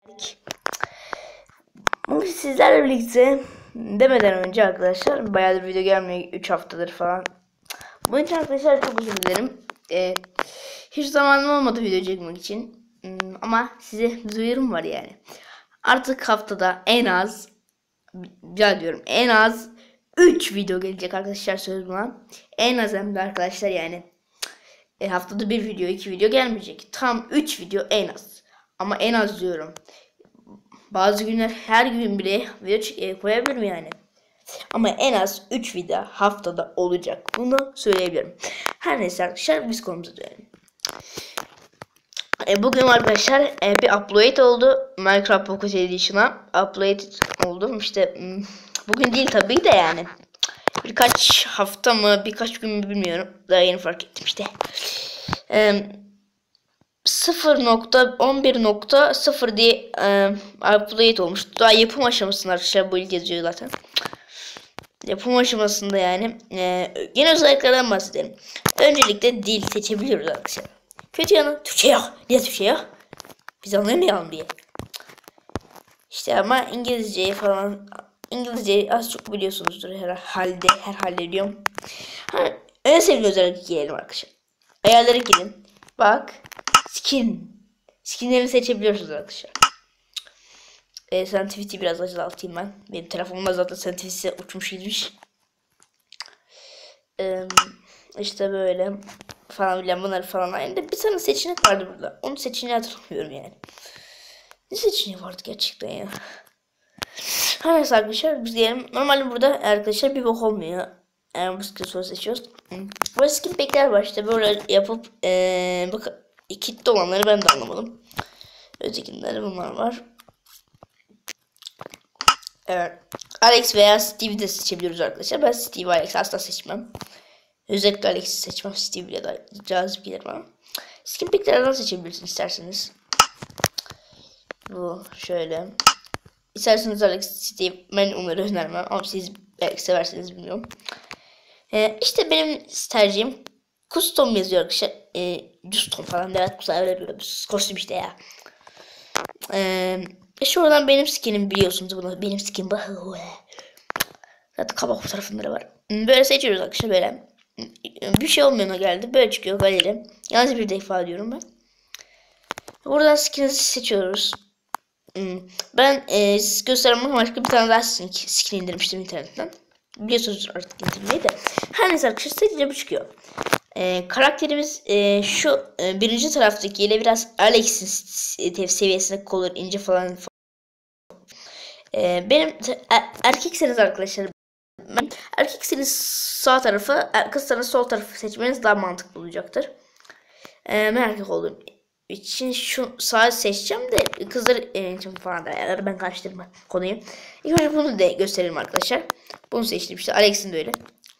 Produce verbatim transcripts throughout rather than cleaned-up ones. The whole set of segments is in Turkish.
Bugün sizlerle birlikte demeden önce arkadaşlar bayağıdır video gelmiyor, üç haftadır falan. Bunun için arkadaşlar çok özür dilerim. Ee, hiç zamanım olmadı video çekmek için. Hmm, ama size bir duyurum var yani. Artık haftada en az, ya diyorum en az üç video gelecek arkadaşlar, söz buna. En az hem de arkadaşlar yani. E, haftada bir video, iki video gelmeyecek. Tam üç video en az. Ama en az diyorum. Bazı günler her gün bile video koyabilirim yani. Ama en az üç video haftada olacak. Bunu söyleyebilirim. Her neyse arkadaşlar, biz konumuza dönelim. E, bugün arkadaşlar e, bir upload oldu. Minecraft Pocket Edition'a upload oldu. İşte bugün değil tabii de yani. Birkaç hafta mı birkaç gün mü bilmiyorum. Daha yeni fark ettim işte. Eee sıfır nokta on bir nokta sıfır diye e, update olmuş. Daha yapım aşamasında arkadaşlar, bu ilk yazıyor zaten. Yapım aşamasında yani. E, yine özelliklerden bahsedelim. Öncelikle dil seçebiliyoruz arkadaşlar. Kötü yanı Türkçe yok. Niye Türkçe yok? Biz anlamayalım diye. İşte ama İngilizceyi falan, İngilizceyi az çok biliyorsunuzdur herhalde. Herhalde diyorum. Ha, en sevdiğim özellik gelelim arkadaşlar. Ayarlara gidin. Bak. Skin. Skinleri seçebiliyorsunuz arkadaşlar. E, sensitivity'yi biraz azaltayım ben. Benim telefonumda zaten sensitivity uçmuş gitmiş. E, işte böyle falan filan, bunları falan. Yani bir tane seçenek vardı burada. Onu seçeneği hatırlamıyorum yani. Ne seçeneği vardı gerçekten ya. Her neyse arkadaşlar, biz diyelim. Normalde burada arkadaşlar bir bok olmuyor. Yani bu skin soru seçiyoruz. Böyle skin pack'ler var işte, böyle yapıp ee, bak, kitle olanları ben de anlamadım. Ötekileri bunlar var. Evet. Alex veya Steve'i de seçebiliyoruz arkadaşlar. Ben Steve, Alex asla seçmem. Özellikle Alex'i seçmem. Steve ile de cazip gelir bana. Skin pack'lerden seçebilirsiniz isterseniz. Bu şöyle. İsterseniz Alex, Steve, ben onları önermem ama siz belki seversiniz, bilmiyorum. Ee, işte benim tercihim custom yazıyor arkadaşlar. Ee, custom falan, evet, güzel kostüm işte ya. Ee, şuradan benim skinim, biliyorsunuz bunu. Benim skin bu. Zaten kabak fotoğrafları var. Böyle seçiyoruz arkadaşlar, böyle. Bir şey olmayana geldi. Böyle çıkıyor galeri. Yalnız bir defa diyorum ben. Buradan skin'i seçiyoruz. Ben e, siz göstermem başka bir tane daha skin, skin indirmiştim internetten. Biliyorsunuz artık indirmeyi de. Her neyse arkadaşlar, seçince bu çıkıyor. E, karakterimiz e, şu e, birinci taraftaki ile biraz Alex'in seviyesine kolur, ince falan. E, benim er, erkekseniz arkadaşlar, ben, erkekseniz sağ tarafı, kızsanız sol tarafı seçmeniz daha mantıklı olacaktır. E, ben erkek olduğum için şu sağı seçeceğim de kızlar için falan da yani, ben karıştırma konuyu. İlk önce bunu da gösterelim arkadaşlar. Bunu seçtim işte, Alex'in de öyle.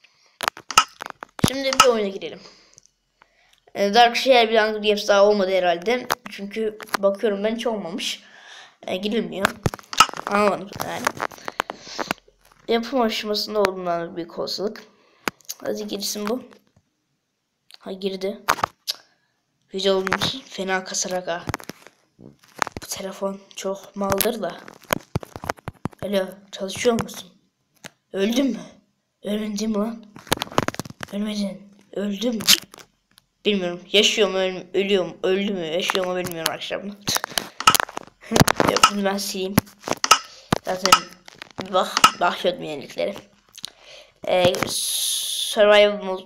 Şimdi bir oyuna girelim. Ee, Darkshire bir Hunger Games daha olmadı herhalde. Çünkü bakıyorum ben hiç olmamış. Ee, girilmiyor. Anlamadım yani. Yapım aşamasında olduğundan büyük olasılık. Hadi girsin bu. Ha, girdi. Video olmuş. Fena kasarak ha. Bu telefon çok maldır da. Alo, çalışıyor musun? Öldün mü? Ölmedin değil mi lan? Ölmedin. Öldün mü? Bilmiyorum. Yaşıyor mu, öl ölüyor mu? Öldü mü? Yaşıyor mu, bilmiyorum arkadaşlar bunu. Yok, bunu ben sileyim. Zaten bak, bakıyordum yeniliklere. Ee, survival mode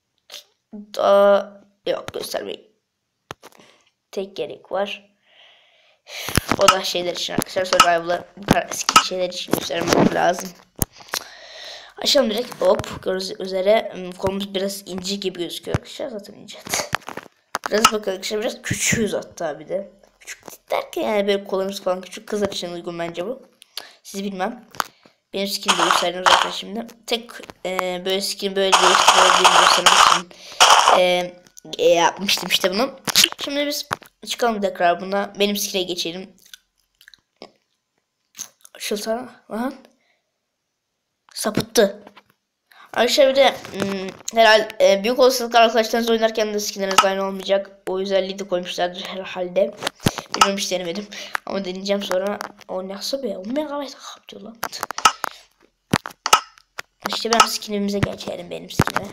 da yok, göstermeyin. Tek gerek var. O da şeyler için arkadaşlar, survival'ı skin şeyler için göstermem lazım. Açalım direkt. Hop, gördüğünüz üzere kolumuz biraz ince gibi gözüküyor arkadaşlar, zaten ince. Biraz bakalım arkadaşlar, biraz küçüğüz hatta bir de. Küçük derken yani böyle kollarımız falan küçük, kızlar için uygun bence bu. Siz bilmem. Benim skin'i de gösterdim zaten şimdi. Tek e, böyle skin böyle değiştirebildiğimi göstermek için e, e, yapmıştım işte bunu. Şimdi biz çıkalım tekrar buna. Benim skin'e geçelim. Şılsana lan. Sapıttı. Arkadaşlar bir de hmm, herhalde e, büyük olasılıkla arkadaşlarınızla oynarken de skinleriniz aynı olmayacak. O özelliği de koymuşlardır herhalde. Bilmiyorum, hiç denemedim. Ama deneyeceğim sonra. O nasıl be? on megabayt kaptıyor lan. İşte ben skinimize geçelim, benim skinime.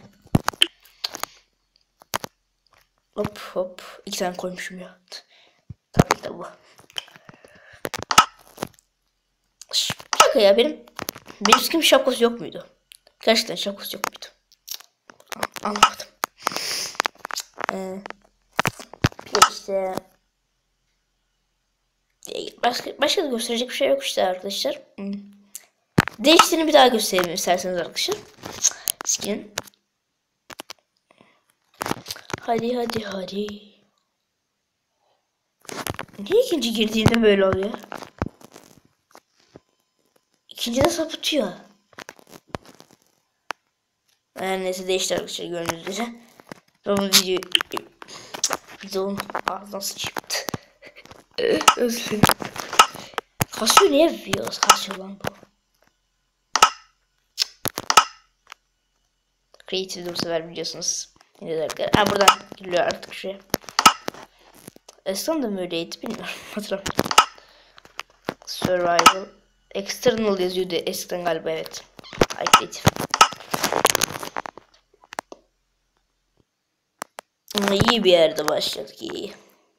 Hop hop. İki tane koymuşum ya. Tabii ki de bu. Şaka ya, benim benim skinim şapkası yok muydu? Gerçekten şapkası yok muydu? Anlamadım. Ee, işte başka başka da gösterecek bir şey yok işte arkadaşlar. Hmm. Değiştiğini bir daha göstereyim isterseniz arkadaşlar. Skin. Hadi hadi hadi. Niye ikinci girdiğinde böyle oluyor? İkinci de sapıtıyor. Her neyse, değişti arkadaşlar, gördüğünüz üzere. Ben bu video videonun ağzına sıçtı. Özür dilerim. Kasıyor, niye videosu kasıyor lan bu? Creative'de bu sefer biliyorsunuz. Yine de arkadaşlar. Ha, buradan geliyor artık şuraya. Eskiden de mi öyleydi bilmiyorum. Hatırlamıyorum. Survival. External yazıyordu eskiden galiba, evet. Ay, creative. Ama iyi bir yerde başladık, iyi.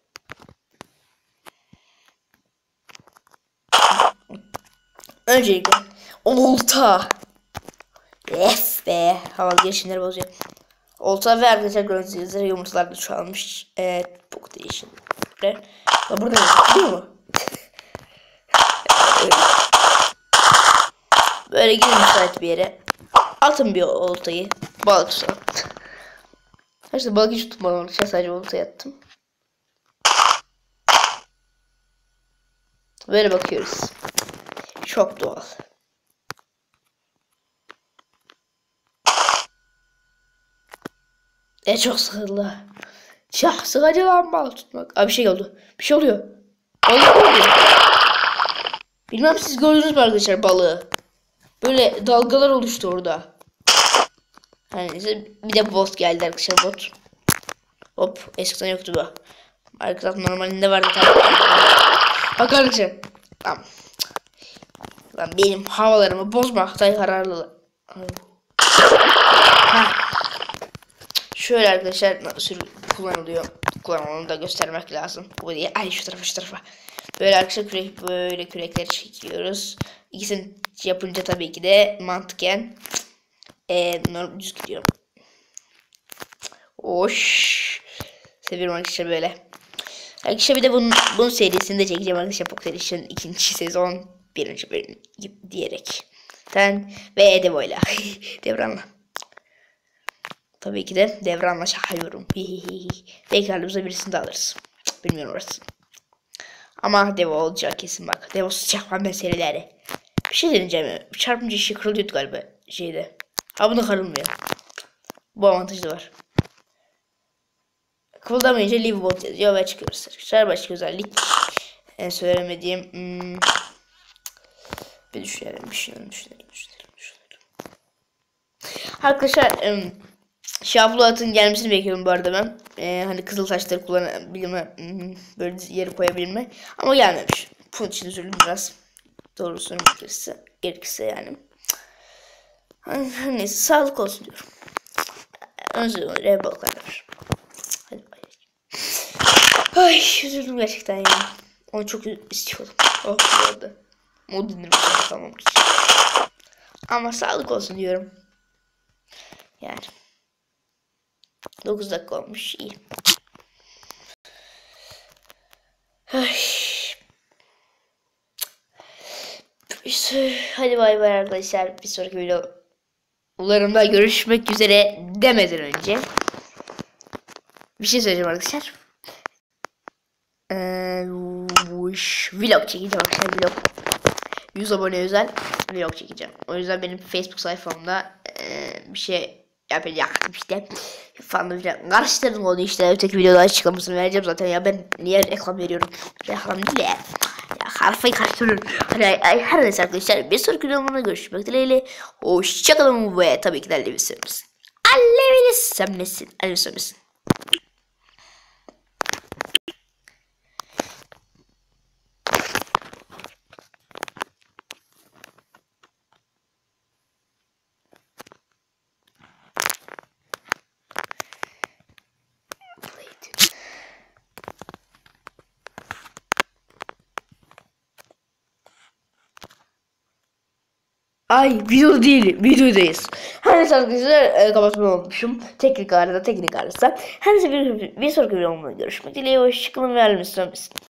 Öncelikle olta. Yes be. Havalı girişimleri bozuyor. Olta ve arkadaşlar gördüğünüz üzere yumurtalar da çoğalmış. Evet, çok değişik. Ya burada değil mi? Böyle gidin müsait bir yere. Atın bir oltayı. Balık tutalım. İşte balık hiç tutmadım. Sadece oltaya attım. Böyle bakıyoruz. Çok doğal. E çok sıkıldı. Şah sıkıcı lan balık tutmak. Abi bir şey oldu. Bir şey oluyor. Balık oluyor. Bilmem siz gördünüz mü arkadaşlar balığı. Böyle dalgalar oluştu orada. Hani bir de bot geldi arkadaşlar, bot. Hop, eskiden yoktu bu. Arkadaşlar normalinde vardı tabii. Bak arkadaşlar. Tamam. Lan benim havalarımı bozmakta kararlı. Ha. Şöyle arkadaşlar nasıl kullanılıyor. Kullanımını da göstermek lazım. Bu diye. Ay şu tarafa şu tarafa. Böyle arkadaşlar kürek, böyle kürekleri çekiyoruz. İkisini yapınca tabii ki de mantıken e, düz gidiyor. Hoş. Seviyorum arkadaşlar böyle. Arkadaşlar bir de bunun, bunun serisini de çekeceğim arkadaşlar. Poker Edition ikinci sezon birinci bölüm diyerek. Sen ve Edevo'yla. Devranla. Tabii ki de Devranla şahıyorum. Belki halimize birisini de alırız. Bilmiyorum orası. Ama Devo olacak kesin bak. Devo sıcakma meseleleri. Bir şey deneyeceğim. Çarpınca işi kırılıyordu galiba şeyde. Ha, bunda kırılmıyor. Bu avantajı da var. Kıvıldamayınca leave bot yazıyor ve çıkıyoruz. Arkadaşlar başka özellik. En söylemediğim. Hmm. Bir düşünelim, düşünelim, düşünelim, düşünelim, düşünelim. Arkadaşlar um, şaflı atın gelmesini bekliyorum bu arada ben. Ee, hani kızıl taşları kullanabilme, hmm, böyle yere koyabilme. Ama gelmemiş. Bunun için üzüldüm biraz. Doğrusunu gerekirse, gerekirse yani. Hani, neyse sağlık olsun diyorum. Önce oraya balıklar. Hadi bay. Ay üzüldüm gerçekten ya. Onu çok istiyordum. Oh bu arada. Mod indirmişim tamam. Ama sağlık olsun diyorum. Yani. dokuz dakika olmuş, iyi. Ay. Hadi bay bay arkadaşlar. Bir sonraki videolarımda görüşmek üzere demeden önce bir şey söyleyeceğim arkadaşlar. Ee, vlog çekeceğim arkadaşlar, vlog. yüz abone özel vlog çekeceğim. O yüzden benim Facebook sayfamda e, bir şey yapacaktım işte. Falan filan. Karıştırdım onu işte. Öteki videoda açıklamasını vereceğim zaten ya, ben niye reklam veriyorum? Reklam değil ya. Ya kafayı karıştırıyorum. Hadi ay, ay, her neyse arkadaşlar bir sonraki videomda görüşmek dileğiyle. Hoşçakalın ve tabii ki de Alevisimiz. Alevisem nesin? Alevisem nesin? Ay video değil, videodayız. Her neyse arkadaşlar e, kapatmayı unutmuşum. Teknik arada, teknik arada. Her neyse bir, bir sonraki videomda görüşmek dileğiyle. Hoşçakalın ve Alevisem nesin?